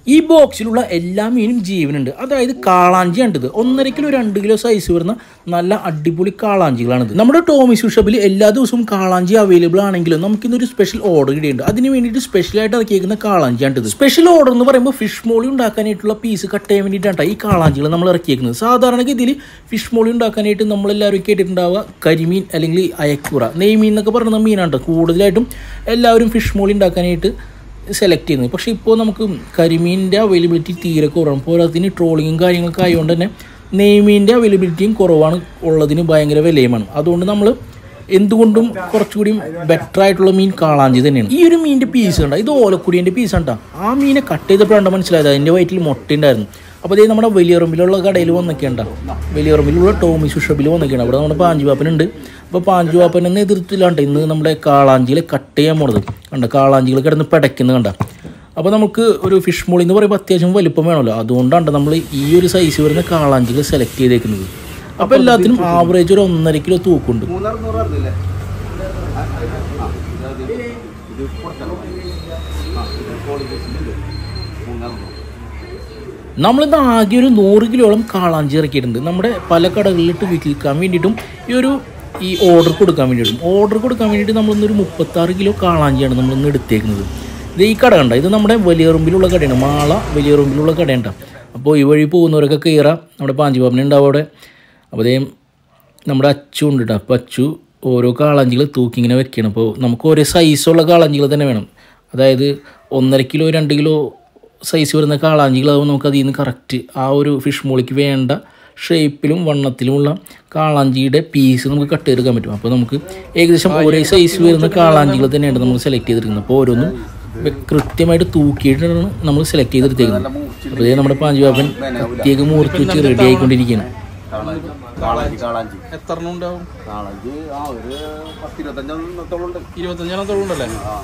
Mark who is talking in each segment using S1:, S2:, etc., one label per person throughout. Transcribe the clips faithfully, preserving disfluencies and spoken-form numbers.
S1: ഈ ബോക്സിലുള്ള എല്ലാ മീനും ജീവനുണ്ട്. അതായത് കാളാഞ്ചിയാണിത്. ഒന്നര കിലോ രണ്ട് കിലോ സൈസ് വരുന്ന നല്ല അടിപൊളി കാളാഞ്ചികളാണിത്. നമ്മുടെ ടോമി ഫിഷ് ഷോപ്പിൽ എല്ലാ ദിവസവും കാളാഞ്ചി അവൈലബിൾ ആണെങ്കിലും നമുക്കിന്നൊരു സ്പെഷ്യൽ ഓർഡർ കിട്ടിയിട്ടുണ്ട്. അതിന് വേണ്ടിയിട്ട് സ്പെഷ്യലായിട്ട് ഇറക്കിയേക്കുന്ന കാളാഞ്ചിയാണിത്. സ്പെഷ്യൽ ഓർഡർ എന്ന് പറയുമ്പോൾ ഫിഷ് മോളി ഉണ്ടാക്കാനായിട്ടുള്ള പീസ് കട്ട് ചെയ്യാൻ വേണ്ടിയിട്ടാണ് ഈ കാളാഞ്ചികൾ നമ്മൾ ഇറക്കിയേക്കുന്നത്. സാധാരണഗതിയിൽ ഫിഷ് മോളി ഉണ്ടാക്കാനായിട്ട് നമ്മളെല്ലാവരും കേട്ടിട്ടുണ്ടാവുക കരിമീൻ അല്ലെങ്കിൽ അയക്കൂറ, നെയ്മീൻ എന്നൊക്കെ പറയുന്ന മീനാണ് കൂടുതലായിട്ടും എല്ലാവരും ഫിഷ് മോളി ഉണ്ടാക്കാനായിട്ട് സെലക്ട് ചെയ്യുന്നത്. പക്ഷേ ഇപ്പോൾ നമുക്ക് കരിമീനിൻ്റെ അവൈലബിലിറ്റി തീരെ കുറവാണ്. പോരാത്തിന് ട്രോളിങ്ങും കാര്യങ്ങളൊക്കെ ആയതുകൊണ്ട് തന്നെ നെയ്മീൻ്റെ അവൈലബിലിറ്റിയും കുറവാണ്, ഉള്ളതിന് ഭയങ്കര വിലയുമാണ്. അതുകൊണ്ട് നമ്മൾ എന്തുകൊണ്ടും കുറച്ചുകൂടി ബെറ്റർ ആയിട്ടുള്ള മീൻ കാളാഞ്ചി തന്നെയാണ്. ഈ ഒരു മീനിൻ്റെ പീസ് കണ്ട, ഇത് ഓലക്കുടിയൻ്റെ പീസാണ് കേട്ടോ. ആ മീനെ കട്ട് ചെയ്തപ്പോഴാണ് മനസ്സിലായത് അതിൻ്റെ വയറ്റിൽ മുട്ടയുണ്ടായിരുന്നു. അപ്പോൾ അതേ നമ്മുടെ വലിയറമ്പിലുള്ള കടയിൽ വന്നൊക്കെയുണ്ട, വലിയറമ്പിലുള്ള ടോമി ഫിഷ് ഷോപ്പിൽ വന്നൊക്കെയാണ്. അവിടെ നമ്മുടെ പാഞ്ചുപാപ്പനുണ്ട്. അപ്പോൾ പാഞ്ചുപാപ്പനെ നേതൃത്വത്തിലാണ്ട് ഇന്ന് നമ്മുടെ കാളാഞ്ചികളെ കട്ട് ചെയ്യാൻ പോണത്. കണ്ട കാളാഞ്ചികൾ കിടന്ന് പിടയ്ക്കുന്നത് കണ്ട. അപ്പോൾ നമുക്ക് ഒരു ഫിഷ് മോളി എന്ന് പറയുമ്പോൾ അത്യാവശ്യം വലിപ്പം വേണമല്ലോ. അതുകൊണ്ടാണ് നമ്മൾ ഈ ഒരു സൈസ് വരുന്ന കാളാഞ്ചികൾ സെലക്ട് ചെയ്തേക്കുന്നത്. അപ്പോൾ എല്ലാത്തിനും ആവറേജ് ഒരു ഒന്നര കിലോ തൂക്കുണ്ട്. നമ്മളിന്ന് ആകെ ഒരു നൂറ് കിലോളം കാളാഞ്ചി ഇറക്കിയിട്ടുണ്ട്. നമ്മുടെ പല കടകളിലിട്ട് വിൽക്കാൻ വേണ്ടിയിട്ടും ഈ ഒരു ഈ ഓർഡർ കൊടുക്കാൻ വേണ്ടിയിട്ടും ഓർഡർ കൊടുക്കാൻ വേണ്ടിയിട്ട് നമ്മളിന്നൊരു മുപ്പത്താറ് കിലോ കാളാഞ്ചിയാണ് നമ്മളിന്ന് എടുത്തേക്കുന്നത്. ഇത് ഈ കട കണ്ട, ഇത് നമ്മുടെ വലിയറുമ്പിലുള്ള കടയാണ്, മാള വലിയറുമ്പിലുള്ള കടയുണ്ട. അപ്പോൾ ഈ വഴി പോകുന്നവരൊക്കെ കയറാം. നമ്മുടെ പാഞ്ചുപാപ്പന ഉണ്ടാവും അവിടെ. അപ്പോൾ അതേ നമ്മുടെ അച്ചു ഉണ്ട് കേട്ടോ. അപ്പോൾ അച്ചു ഓരോ കാളാഞ്ചികൾ തൂക്കി ഇങ്ങനെ വെക്കണം. അപ്പോൾ നമുക്ക് ഓരോ സൈസുള്ള കാളാഞ്ചികൾ തന്നെ വേണം. അതായത് ഒന്നര കിലോ രണ്ട് കിലോ സൈസ് വരുന്ന കാളാഞ്ചികളാകുമ്പോൾ നമുക്ക് അതിൽ നിന്ന് കറക്റ്റ് ആ ഒരു ഫിഷ് മോളിക്ക് വേണ്ട ഷേപ്പിലും വണ്ണത്തിലുമുള്ള കാളാഞ്ചിയുടെ പീസ് നമുക്ക് കട്ട് ചെയ്തെടുക്കാൻ പറ്റും. അപ്പോൾ നമുക്ക് ഏകദേശം ഒരേ സൈസ് വരുന്ന കാളാഞ്ചികൾ തന്നെയാണ് നമ്മൾ സെലക്ട് ചെയ്തെടുക്കുന്നത്. അപ്പോൾ ഓരോന്നും കൃത്യമായിട്ട് തൂക്കിയിട്ടാണ് നമ്മൾ സെലക്ട് ചെയ്തെടുത്തേക്കുന്നത്. അപ്പോൾ ഇതേ നമ്മുടെ പാഞ്ചുപാപ്പൻ പ്രത്യേകം മൂർത്തി വെച്ച് റെഡി ആയിക്കൊണ്ടിരിക്കുകയാണ്.
S2: എത്ര എണ്ണം ഉണ്ടാവും? ഇരുപത്തഞ്ചെണ്ണത്തോളം ഉണ്ടല്ലേ?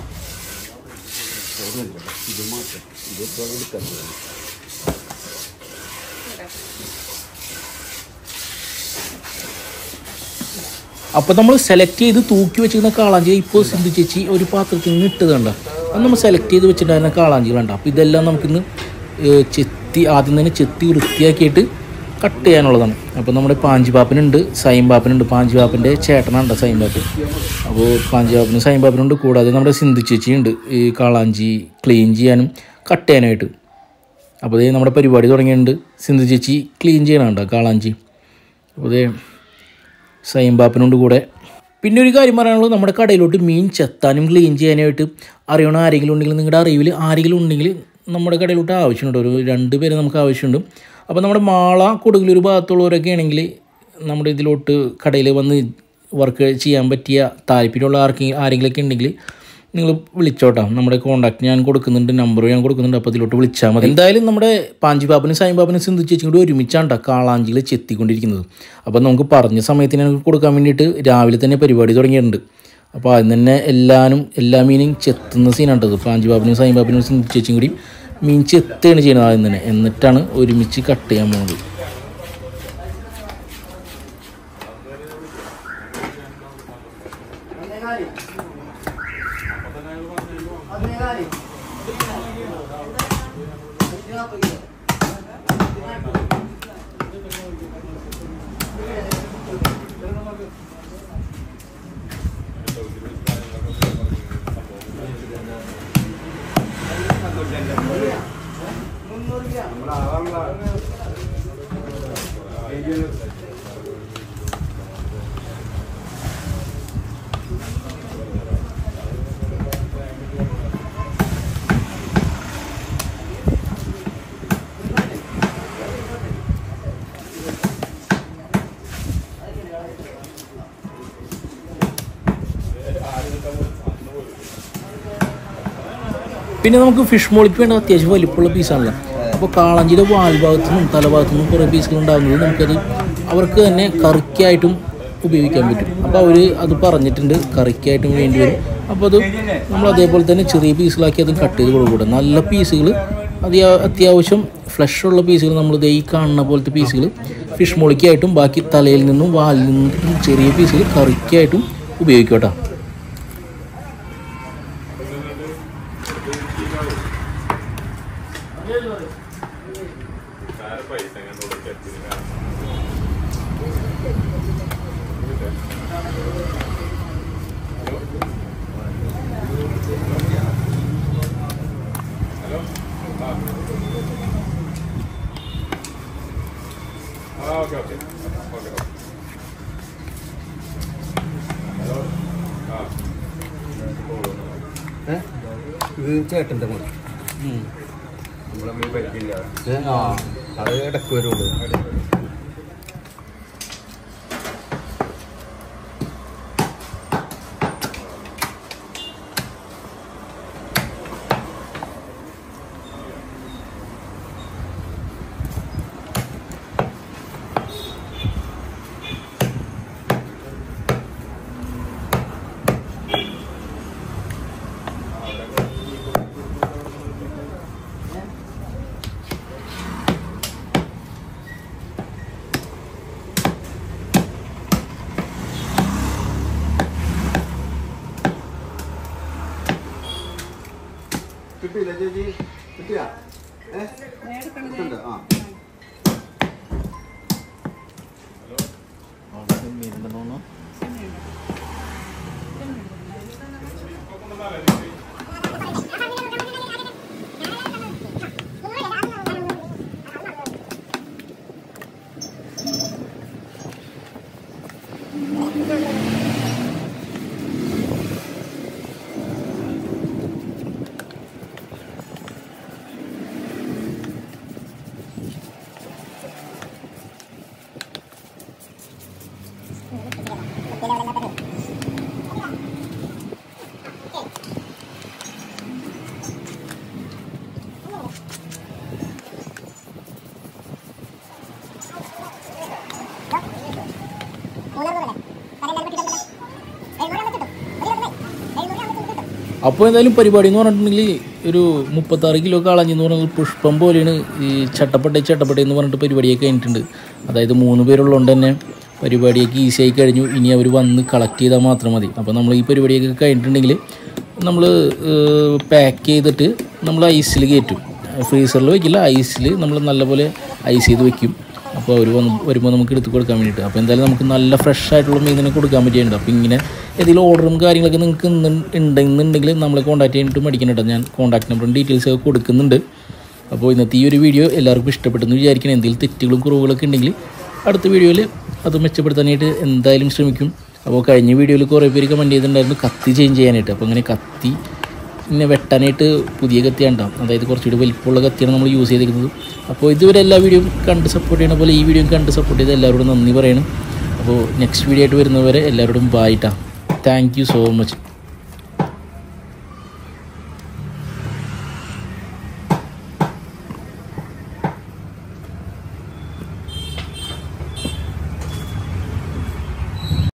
S1: അപ്പോൾ നമ്മൾ സെലക്ട് ചെയ്ത് തൂക്കി വെച്ചിരുന്ന കാളാഞ്ചി ഇപ്പോൾ സിന്ധു ചേച്ചി ഒരു പാത്രത്തിൽ നിന്ന് ഇട്ടതുണ്ട്. അത് നമ്മൾ സെലക്ട് ചെയ്ത് വെച്ചിട്ടുണ്ടായിരുന്ന കാളാഞ്ചികളുണ്ട്. അപ്പോൾ ഇതെല്ലാം നമുക്കിന്ന് ചെത്തി ആദ്യം തന്നെ ചെത്തി വൃത്തിയാക്കിയിട്ട് കട്ട് ചെയ്യാനുള്ളതാണ്. അപ്പോൾ നമ്മുടെ പാഞ്ചുപാപ്പനുണ്ട്, സൈൻപാപ്പനുണ്ട്. പാഞ്ചുപാപ്പൻ്റെ ചേട്ടനുണ്ട് സൈൻപാപ്പൻ. അപ്പോൾ പാഞ്ചുപാപ്പനും സൈൻപാപ്പനുണ്ട്. കൂടാതെ നമ്മുടെ സിന്ധു ചേച്ചിയുണ്ട് ഈ കാളാഞ്ചി ക്ലീൻ ചെയ്യാനും കട്ട് ചെയ്യാനായിട്ട്. അപ്പോൾ അതേ നമ്മുടെ പരിപാടി തുടങ്ങിയിട്ടുണ്ട്. സിന്ധു ചേച്ചി ക്ലീൻ ചെയ്യണുണ്ടോ കാളാഞ്ചി. അപ്പോൾ അതേ സൈൻപാപ്പനുണ്ട് കൂടെ. പിന്നെ ഒരു കാര്യം പറയാനുള്ളത്, നമ്മുടെ കടയിലോട്ട് മീൻ ചെത്താനും ക്ലീൻ ചെയ്യാനായിട്ട് അറിയണ ആരെങ്കിലും ഉണ്ടെങ്കിൽ, നിങ്ങളുടെ അറിവിൽ ആരെങ്കിലും ഉണ്ടെങ്കിൽ നമ്മുടെ കടയിലോട്ട് ആവശ്യമുണ്ട്. ഒരു രണ്ട് പേരെ നമുക്ക് ആവശ്യമുണ്ട്. അപ്പോൾ നമ്മുടെ മാള കൊടുങ്ങല്ലൂർ ഭാഗത്തുള്ളവരൊക്കെ ആണെങ്കിൽ നമ്മുടെ ഇതിലോട്ട് കടയിൽ വന്ന് വർക്ക് ചെയ്യാൻ പറ്റിയ താല്പര്യമുള്ള ആർക്കെങ്കിലും ആരെങ്കിലുമൊക്കെ ഉണ്ടെങ്കിൽ നിങ്ങൾ വിളിച്ചോട്ടോ. നമ്മുടെ കോൺടാക്ട് ഞാൻ കൊടുക്കുന്നുണ്ട്, നമ്പർ ഞാൻ കൊടുക്കുന്നുണ്ട്. അപ്പോൾ ഇതിലോട്ട് വിളിച്ചാൽ മതി. എന്തായാലും നമ്മുടെ പാഞ്ചുപാപ്പനും സൈൻപാപ്പനും സിന്ധു ചേച്ചിയും കൂടി ഒരുമിച്ചാണ് കാളാഞ്ചികൾ ചെത്തിക്കൊണ്ടിരിക്കുന്നത്. അപ്പോൾ നമുക്ക് പറഞ്ഞ സമയത്തിന് ഞങ്ങൾക്ക് കൊടുക്കാൻ വേണ്ടിയിട്ട് രാവിലെ തന്നെ പരിപാടി തുടങ്ങിയിട്ടുണ്ട്. അപ്പോൾ അതിന് തന്നെ എല്ലാവരും എല്ലാ മീനും ചെത്തുന്ന സീനാണ്ടത്. പാഞ്ചുപാപ്പനും സൈൻപാപ്പനും സിന്ധു ചേച്ചിയും കൂടി മീൻ ചെത്തുകയാണ് ചെയ്യുന്നത് ആദ്യം തന്നെ. എന്നിട്ടാണ് ഒരുമിച്ച് കട്ട് ചെയ്യാൻ പോകുന്നത്. പിന്നെ നമുക്ക് ഫിഷ് മോളിക്ക് വേണ്ട അത്യാവശ്യം വലിപ്പമുള്ള പീസാണല്ലോ. അപ്പോൾ കാളാഞ്ചിയുടെ വാൽഭാഗത്തു നിന്നും തലഭാഗത്തു നിന്നും കുറേ പീസുകൾ ഉണ്ടാകുന്നത് നമുക്കത് അവർക്ക് തന്നെ കറിക്കായിട്ടും ഉപയോഗിക്കാൻ പറ്റും. അപ്പോൾ അവർ അത് പറഞ്ഞിട്ടുണ്ട്, കറിക്കായിട്ടും വേണ്ടി വരും. അപ്പോൾ അത് നമ്മൾ അതേപോലെ തന്നെ ചെറിയ പീസുകളാക്കി അത് കട്ട് ചെയ്ത് കൊടുക്കും. നല്ല പീസുകൾ അത് അത്യാവശ്യം ഫ്ലഷുള്ള പീസുകൾ നമ്മൾ ഈ കാണുന്ന പോലത്തെ പീസുകൾ ഫിഷ് മോളിക്കായിട്ടും ബാക്കി തലയിൽ നിന്നും വാലിൽ നിന്നും ചെറിയ പീസുകൾ കറിക്കായിട്ടും ഉപയോഗിക്കും കേട്ടോ.
S3: ഓക്കെ ഓക്കെ ഓക്കെ ഹലോ ആ
S4: ഇത് ചേട്ടൻ്റെ മോൻ
S3: നമ്മളെ പറ്റില്ല
S4: ആ അത് ഇടയ്ക്ക് വരുള്ളൂ. കിട്ടിയില്ല ചേച്ചി? കിട്ടിയാ? ഏഹ് ആ
S1: അപ്പോൾ എന്തായാലും പരിപാടി എന്ന് പറഞ്ഞിട്ടുണ്ടെങ്കിൽ ഒരു മുപ്പത്താറ് കിലോ കാളാഞ്ചി എന്ന് പറഞ്ഞാൽ പുഷ്പം പോലെയാണ് ഈ ചട്ടപ്പട്ട ചട്ടപ്പട്ട എന്ന് പറഞ്ഞിട്ട് പരിപാടിയൊക്കെ കഴിഞ്ഞിട്ടുണ്ട്. അതായത് മൂന്ന് പേരുള്ളതുകൊണ്ട് തന്നെ പരിപാടിയൊക്കെ ഈസിയായി കഴിഞ്ഞു. ഇനി അവർ വന്ന് കളക്ട് ചെയ്താൽ മാത്രം മതി. അപ്പോൾ നമ്മൾ ഈ പരിപാടിയൊക്കെ കഴിഞ്ഞിട്ടുണ്ടെങ്കിൽ നമ്മൾ പാക്ക് ചെയ്തിട്ട് നമ്മൾ ഐസിൽ കയറ്റും. ഫ്രീസറിൽ വയ്ക്കില്ല, ഐസിൽ നമ്മൾ നല്ലപോലെ ഐസ് ചെയ്ത് വയ്ക്കും. അപ്പോൾ അവർ വന്ന് വരുമ്പോൾ നമുക്ക് എടുത്ത് കൊടുക്കാൻ വേണ്ടിയിട്ട്. അപ്പോൾ എന്തായാലും നമുക്ക് നല്ല ഫ്രഷ് ആയിട്ടുള്ള മീനിനെ കൊടുക്കാൻ പറ്റിയിട്ടുണ്ട്. അപ്പോൾ ഇങ്ങനെ ഏതെങ്കിലും ഓർഡറും കാര്യങ്ങളൊക്കെ നിങ്ങൾക്ക് ഉണ്ടെന്നുണ്ടെങ്കിൽ നമ്മളെ കോൺടാക്ട് ചെയ്യാനായിട്ട് മേടിക്കുന്നുണ്ട്. ഞാൻ കോൺടാക്ട് നമ്പറും ഡീറ്റെയിൽസൊക്കെ കൊടുക്കുന്നുണ്ട്. അപ്പോൾ ഇന്നത്തെ ഈ ഒരു വീഡിയോ എല്ലാവർക്കും ഇഷ്ടപ്പെട്ടെന്ന് വിചാരിക്കണം. എന്തെങ്കിലും തെറ്റുകളും കുറവുകളൊക്കെ ഉണ്ടെങ്കിൽ അടുത്ത വീഡിയോയിൽ അത് മെച്ചപ്പെടുത്താനായിട്ട് എന്തായാലും ശ്രമിക്കും. അപ്പോൾ കഴിഞ്ഞ വീഡിയോയിൽ കുറേ പേര് കമൻറ്റ് ചെയ്തിട്ടുണ്ടായിരുന്നു കത്തി ചേഞ്ച് ചെയ്യാനായിട്ട്. അപ്പോൾ അങ്ങനെ കത്തി പിന്നെ വെട്ടാനായിട്ട് പുതിയ കത്തിയാണ്ടാവും, അതായത് കുറച്ചുകൂടി വലിപ്പമുള്ള കത്തിയാണ് നമ്മൾ യൂസ് ചെയ്തിരിക്കുന്നത്. അപ്പോൾ ഇതുവരെ എല്ലാ വീഡിയോയും കണ്ട് സപ്പോർട്ട് ചെയ്യണ പോലെ ഈ വീഡിയോയും കണ്ട് സപ്പോർട്ട് ചെയ്ത് എല്ലാവരോടും നന്ദി പറയണം. അപ്പോൾ നെക്സ്റ്റ് വീഡിയോ ആയിട്ട് വരുന്നവരെ എല്ലാവരോടും ബൈ ട്ടാ. Thank you so much.